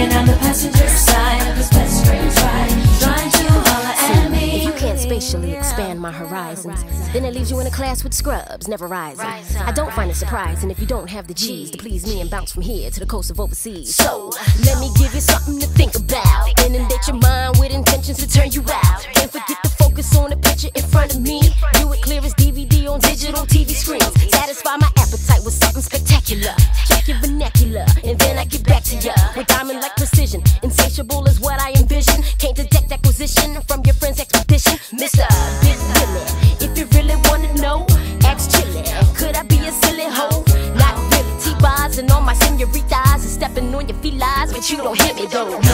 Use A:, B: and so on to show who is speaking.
A: hanging on the passenger side of his best friend's ride, trying to holler at me.
B: If you can't spatially expand my horizons, then it leaves you in a class with scrubs, never rising. I don't find it surprising if you don't have the G's to please me and bounce from here to the coast of overseas. So, let me give you something to think about. Inundate your mind with intentions to turn you out. Can't forget to focus on the picture in front of me. Do it clear as DVD on digital TV screens. Satisfy my appetite with something spectacular. Check your vernacular, and then I get back to ya with diamond-like precision. Insatiable is what I envision. Can't detect acquisition from your friend's expedition. Mr. Big Billy, if you really wanna know, ask Chili. Could I be a silly hoe? Not really. T-bars and all my senoritas and stepping on your felines, but you don't hit me though.